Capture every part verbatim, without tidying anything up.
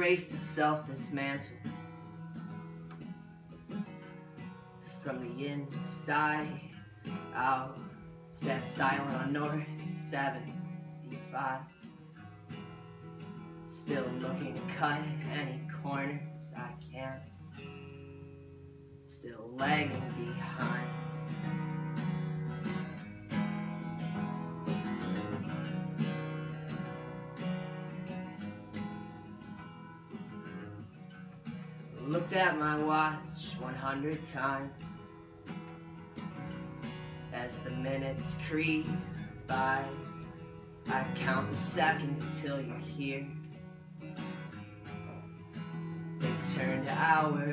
race to self-dismantle. From the inside out, sat silent on North seventy-five. Still looking to cut any corners I can. Still lagging behind. Looked at my watch one hundred times as the minutes creep by. I count the seconds till you're here. They turn to hours,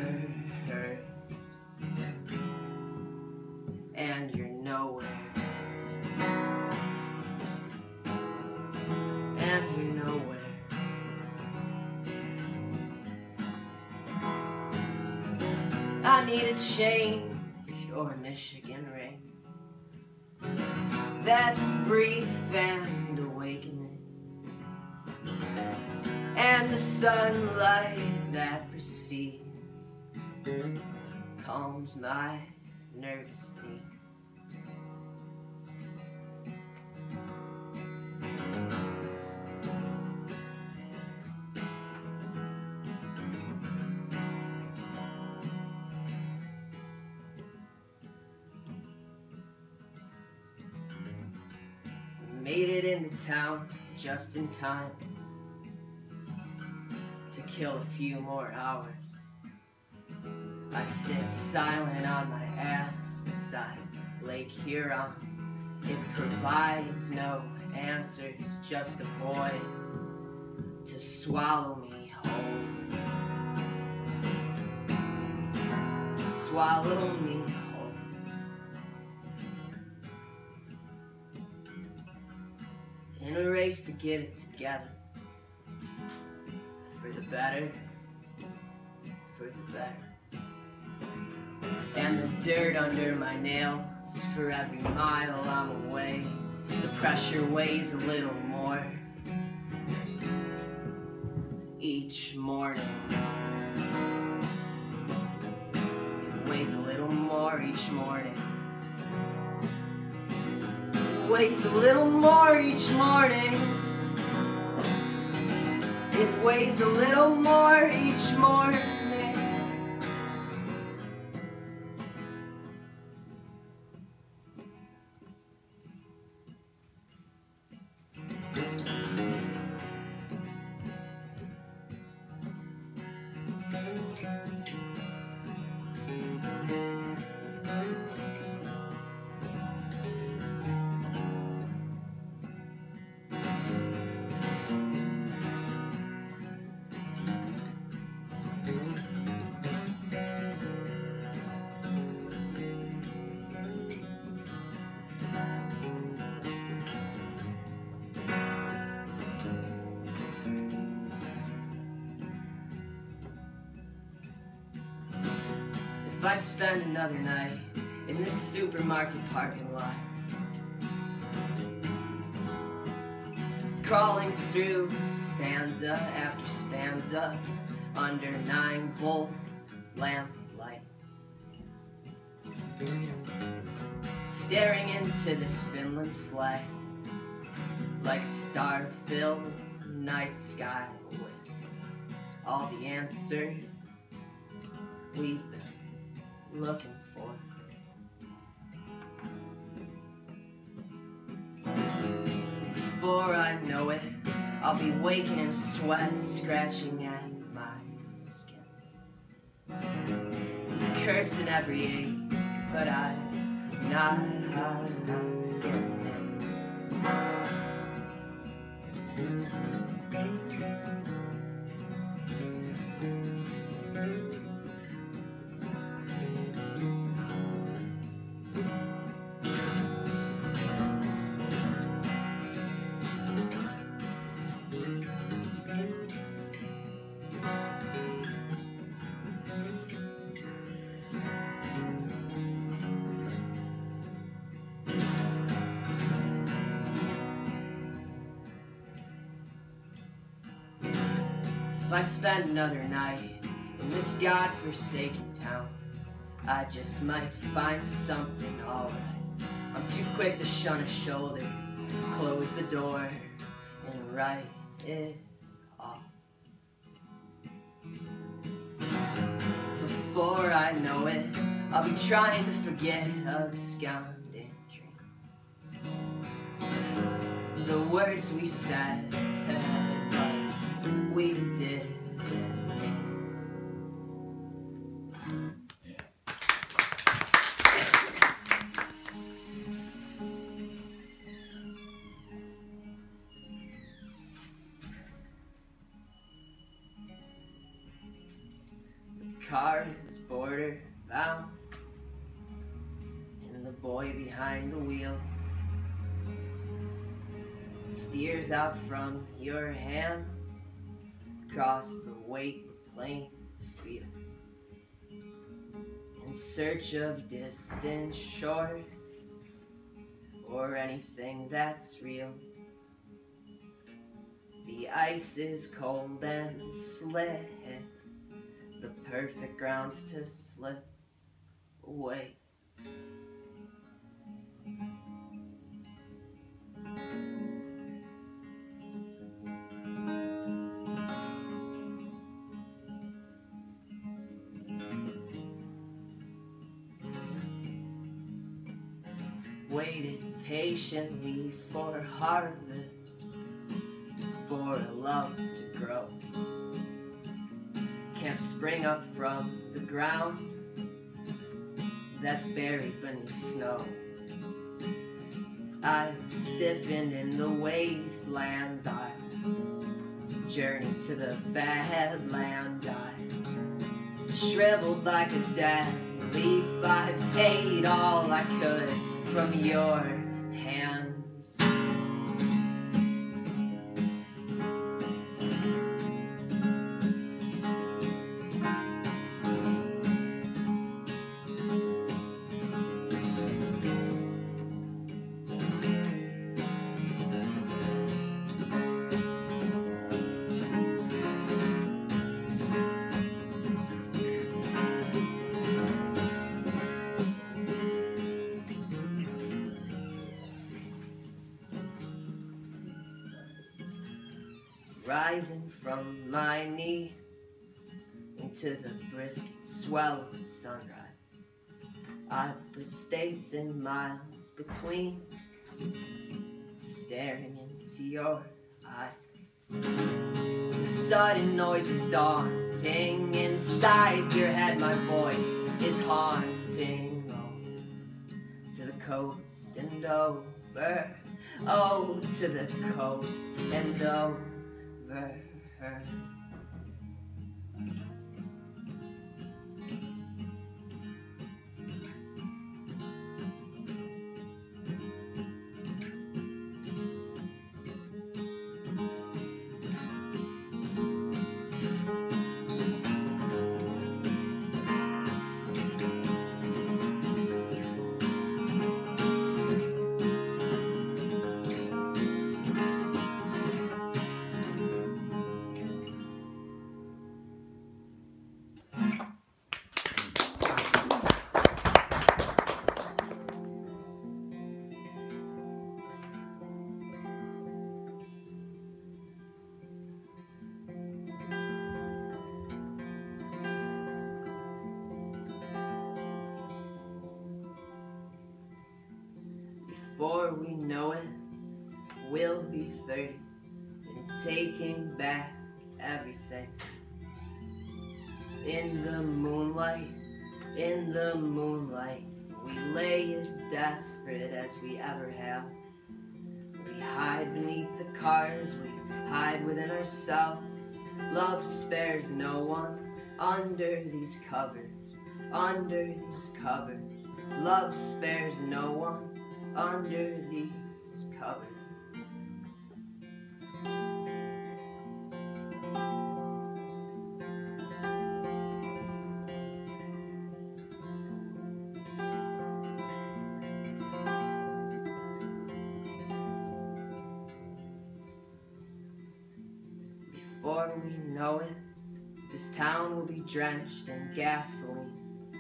and you're nowhere. And you're nowhere. I need a change, or Michigan rain that's brief and awakening, and the sunlight that precedes calms my nervous need. Made it into town just in time to kill a few more hours. I sit silent on my ass beside Lake Huron. It provides no answers, just a void to swallow me whole. To swallow me whole. In a race to get it together, for the better, for the better. And the dirt under my nails, for every mile I'm away, the pressure weighs a little more each morning. It weighs a little more each morning. Weighs a little more each morning. It weighs a little more each morning. If I spend another night in this supermarket parking lot, crawling through stanza after stanza under nine volt lamplight, staring into this Finland flag like a star-filled night sky with all the answers we've been looking for. Before I know it, I'll be waking in a sweat, scratching at my skin, cursing every ache, but I'm not getting it. If I spend another night in this godforsaken town, I just might find something alright. I'm too quick to shun a shoulder, close the door, and write it off. Before I know it, I'll be trying to forget a absconding dream. The words we said, but we did. Car is border bound, and the boy behind the wheel steers out from your hands across the weight of plains and fields, in search of distant shore or anything that's real. The ice is cold and slick, the perfect grounds to slip away. Waited patiently for harvest, for a love to grow. Can't spring up from the ground that's buried beneath snow. I've stiffened in the wastelands, I've journeyed to the badlands, I've shriveled like a dead leaf, I've paid all I could from your hands. Rising from my knee into the brisk swell of sunrise, I've put states and miles between, staring into your eyes. The sudden noise is daunting inside your head, my voice is haunting. Oh, to the coast and over, oh, to the coast and over. Her. Before we know it, we'll be thirty and taking back everything. In the moonlight, in the moonlight, we lay as desperate as we ever have. We hide beneath the cars, we hide within ourselves. Love spares no one under these covers, under these covers. Love spares no one under these covers. Before we know it, this town will be drenched in gasoline.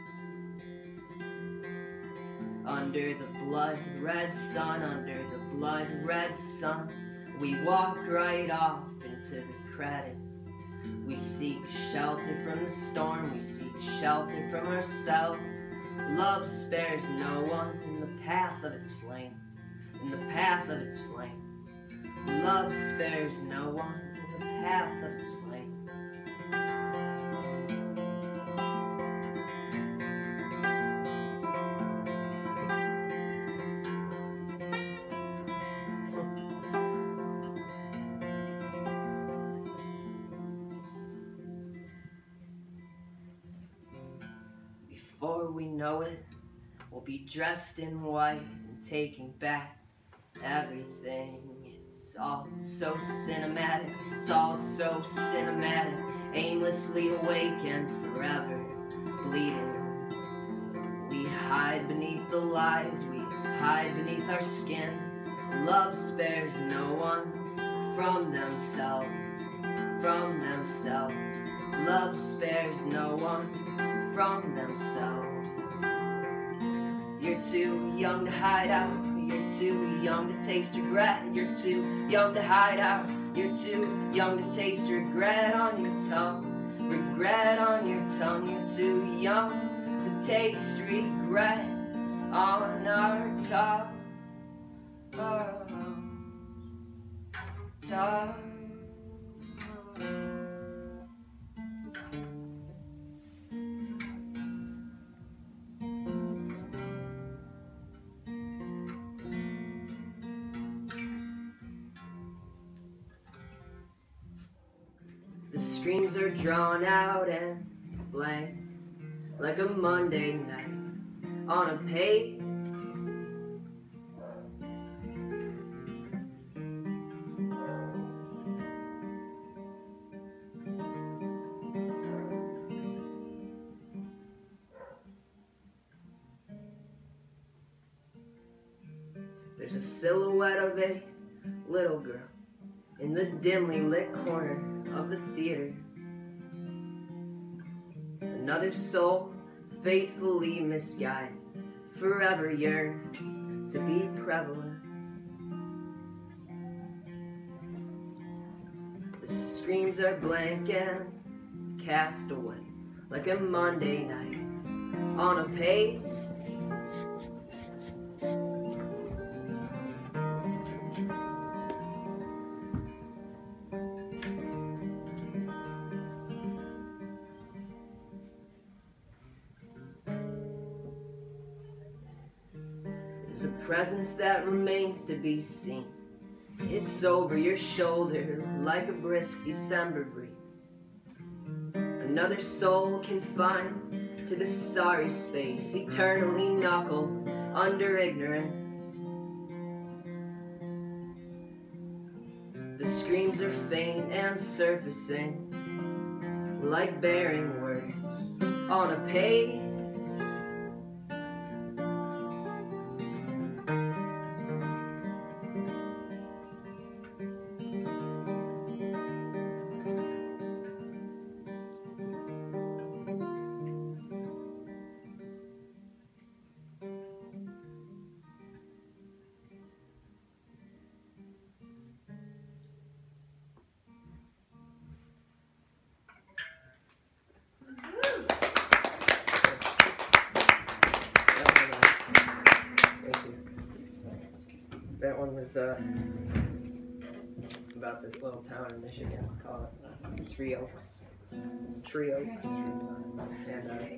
Under the blood-red sun, under the blood-red sun, we walk right off into the credits. We seek shelter from the storm, we seek shelter from ourselves. Love spares no one in the path of its flames, in the path of its flames. Love spares no one in the path of its flames. Before we know it, we'll be dressed in white and taking back everything. It's all so cinematic, it's all so cinematic, aimlessly awake and forever bleeding. We hide beneath the lies, we hide beneath our skin. Love spares no one from themselves, from themselves. Love spares no one from themselves. You're too young to hide out, you're too young to taste regret. You're too young to hide out, you're too young to taste regret on your tongue. Regret on your tongue, you're too young to taste regret on our tongue. Oh, tongue. The screams are drawn out and blank, like a Monday night on a page. There's a silhouette of a little girl in the dimly lit corner of the theater. Another soul, fatefully misguided, forever yearns to be prevalent. The screams are blank and cast away, like a Monday night on a page. There's a presence that remains to be seen. It's over your shoulder like a brisk December breeze. Another soul confined to the sorry space, eternally knuckled under ignorance. The screams are faint and surfacing like bearing words on a page. That one was uh, about this little town in Michigan called uh, Three Oaks. Tree Oaks. And uh,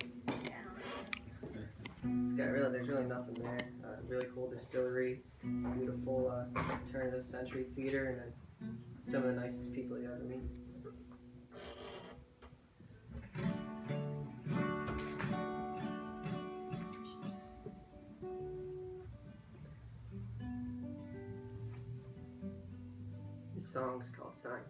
it's got really, there's really nothing there. Uh, really cool distillery, beautiful uh, turn of the century theater, and then some of the nicest people you ever meet. This song's called Signs.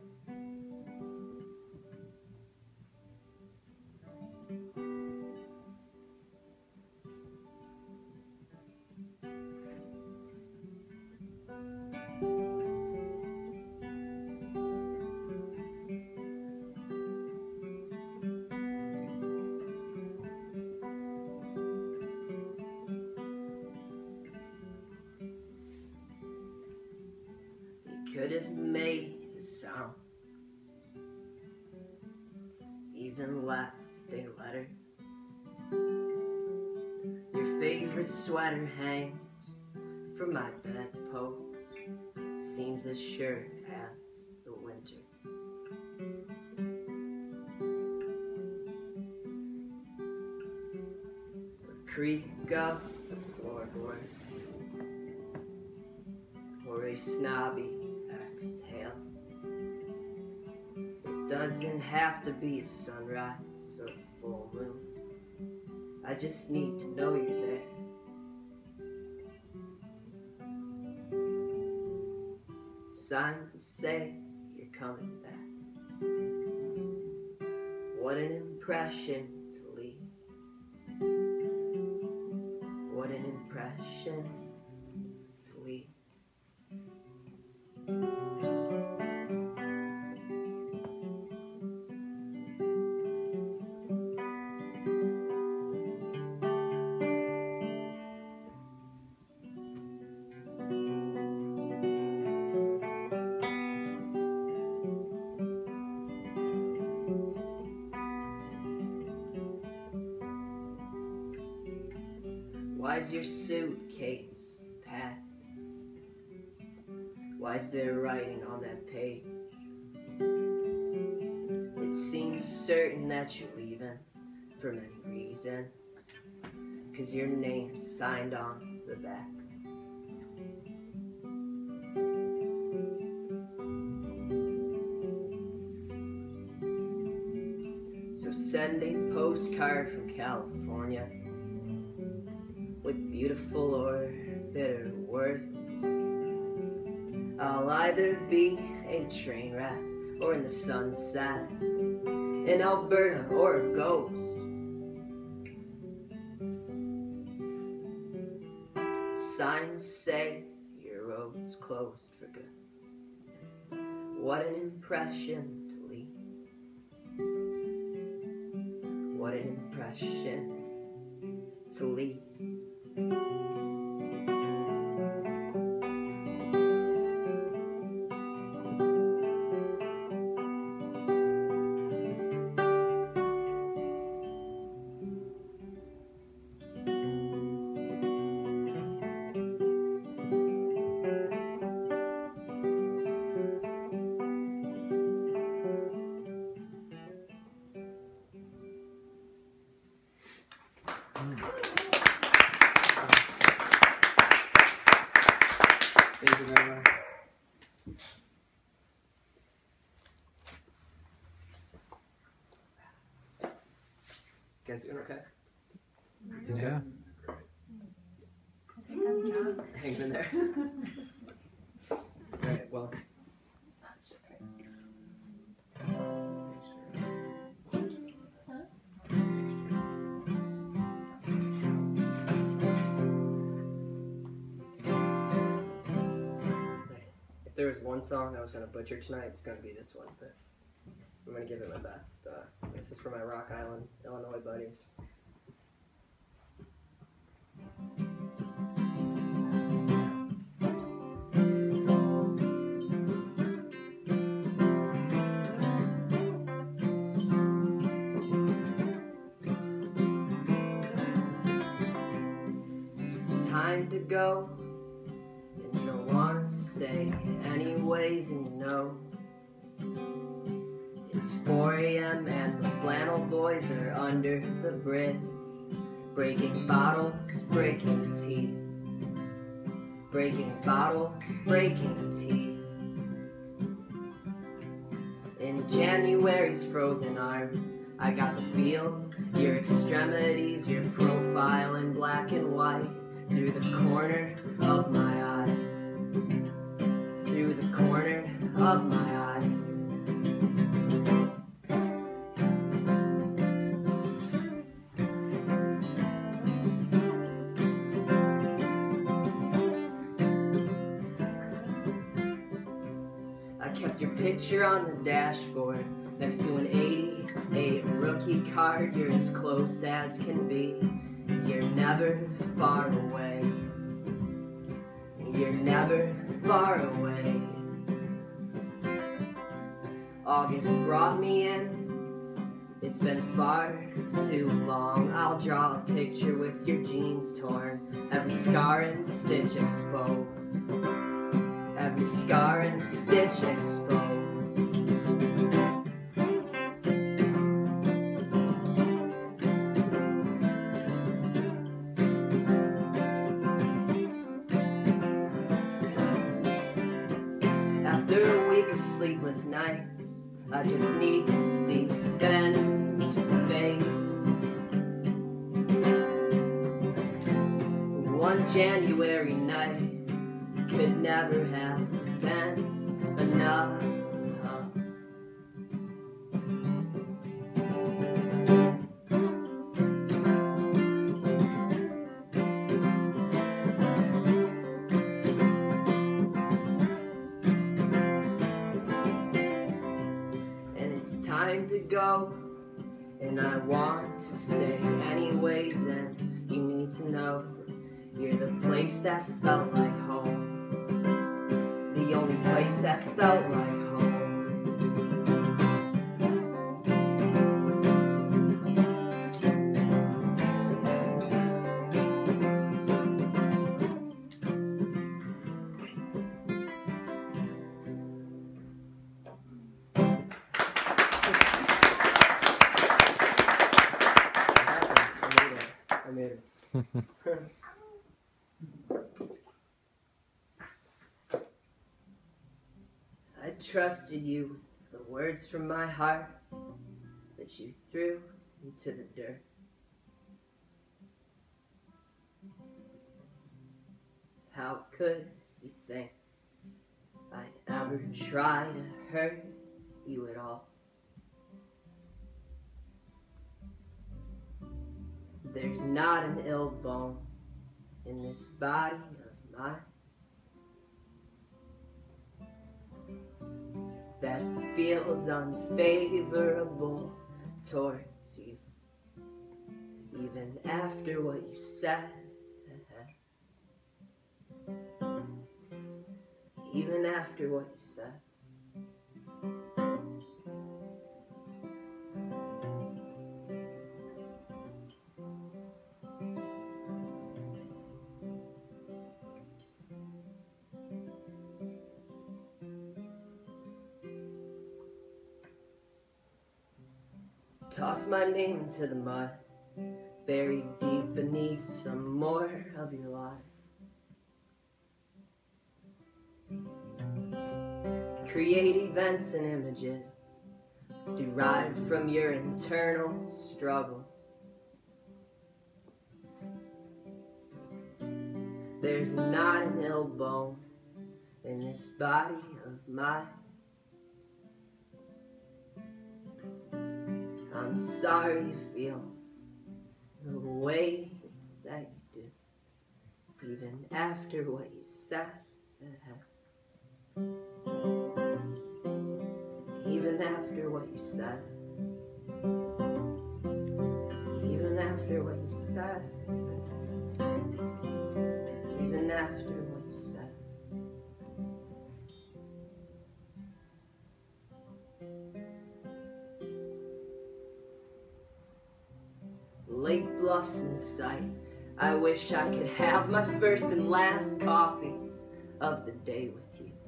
could have made a sound, even left a letter. Your favorite sweater hangs from my bedpost, seems as sure as the winter. The creak of the floorboard, or a snobby exhale. It doesn't have to be a sunrise or a full moon. I just need to know you're there. Signs say you're coming back. What an impression to leave. What an impression to leave. Why's your suitcase packed? Why's there writing on that page? It seems certain that you're leaving for many reasons, 'cause your name's signed on the back. So send a postcard from California with beautiful or bitter words. I'll either be a train wreck or in the sunset, in Alberta or a ghost. Signs say your road's closed for good. What an impression to leave. What an impression to leave. Thank you very much. You guys doing okay? Yeah. I think I'm drunk. Hanging in there. Alright, well. If there was one song I was going to butcher tonight, it's going to be this one, but I'm going to give it my best. Uh, this is for my Rock Island, Illinois buddies. It's time to go, and you don't want to stay anyways, and you know it's four A M and the flannel boys are under the bridge, breaking bottles, breaking teeth, breaking bottles, breaking teeth. In January's frozen arms, I got to feel your extremities, your profile in black and white, through the corner of my eye, through the corner of my eye. I kept your picture on the dashboard next to an eighty-eight rookie card. You're as close as can be. You're never far away. You're never far away. August brought me in. It's been far too long. I'll draw a picture with your jeans torn, every scar and stitch exposed, every scar and stitch exposed. After a week of sleepless nights, I just need to see Ben's face. One January night could never have been enough. Time to go, and I want to stay anyways, and you need to know you're the place that felt like home, the only place that felt like home. I trusted you with the words from my heart that you threw into the dirt. How could you think I'd ever try to hurt you at all? There's not an ill bone in this body of mine that feels unfavorable towards you, even after what you said, even after what you said. Toss my name into the mud, buried deep beneath some more of your life. Create events and images derived from your internal struggles. There's not an ill bone in this body of mine. I'm sorry you feel the way that you do, even after what you said. Even after what you said. Even after what you said. Even after what you said. Lake Bluff's in sight. I wish I could have my first and last coffee of the day with you.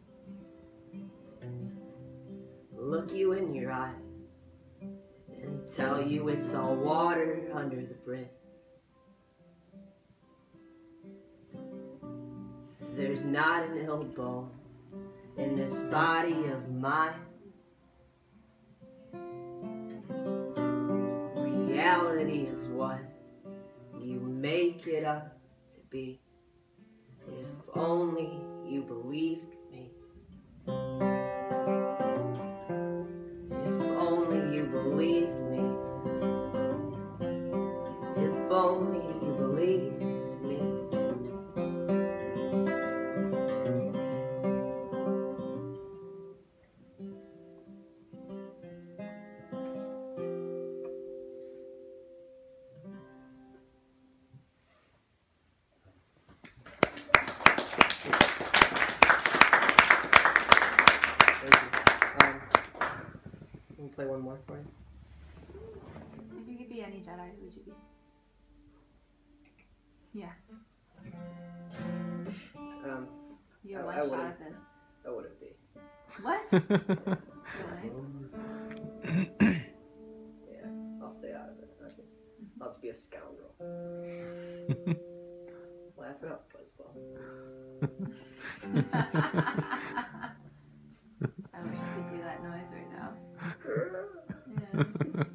Look you in your eye and tell you it's all water under the bridge. There's not an ill bone in this body of mine. Reality is what you make it up to be. If only you believed me. If only you believed me. If only you believed me. play one more for you? If you could be any Jedi, who would you be? Yeah. Um, You have I- one I shot wouldn't. at this. I wouldn't be. What? Really? Yeah, I'll stay out of it. Okay. I'll just be a scoundrel. Laugh it up, Buzzball. I wish I could do that noise right now. Yeah.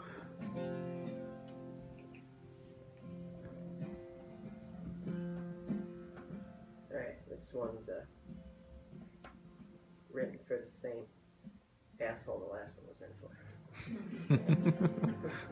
Alright, this one's uh, written for the same asshole the last one was meant for.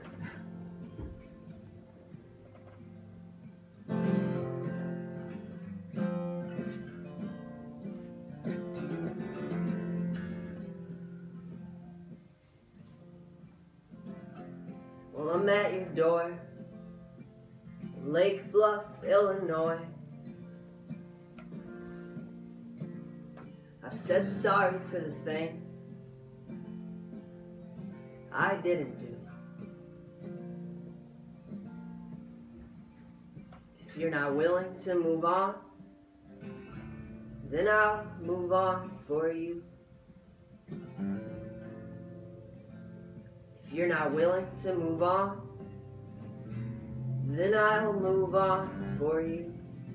Well, I'm at your door in Lake Bluff, Illinois. I've said sorry for the thing I didn't do. If you're not willing to move on, then I'll move on for you. If you're not willing to move on, then I'll move on for you.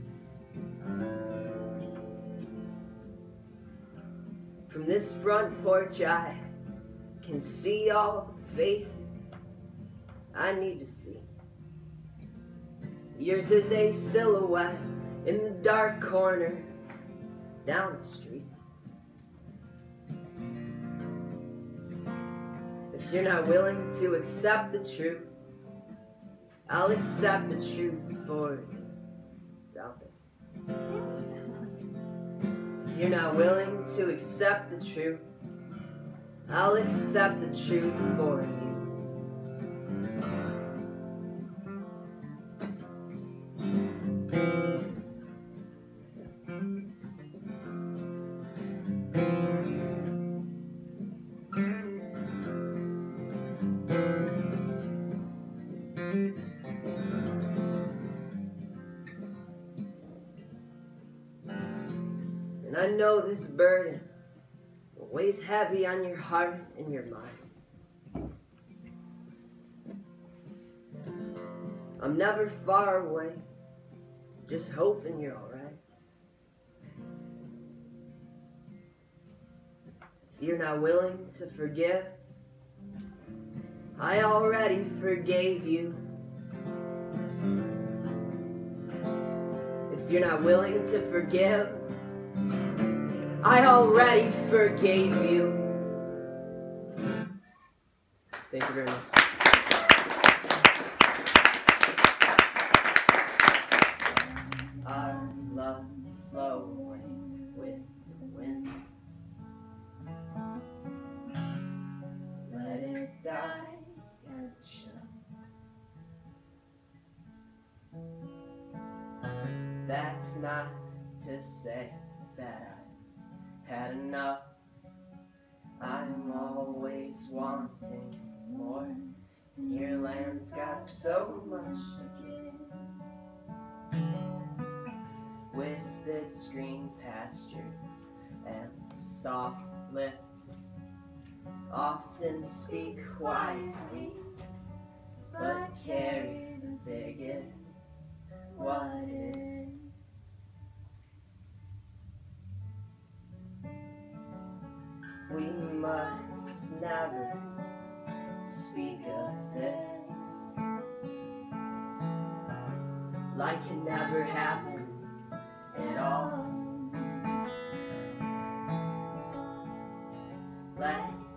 From this front porch I can see all the faces I need to see. Yours is a silhouette in the dark corner down the street. If you're not willing to accept the truth, I'll accept the truth for you. It's out there. If you're not willing to accept the truth, I'll accept the truth for you. And I know this burden weighs heavy on your heart and your mind. I'm never far away, just hoping you're alright. If you're not willing to forgive, I already forgave you. If you're not willing to forgive, I already forgave you. Thank you very much. Our love flowing with the wind. Let it die as it should. That's not to say that I had enough. I'm always wanting more, and your land's got so much to give. With its green pastures and soft lip, often speak quietly, but carry the biggest what is. We must never speak of it like it never happened at all. Let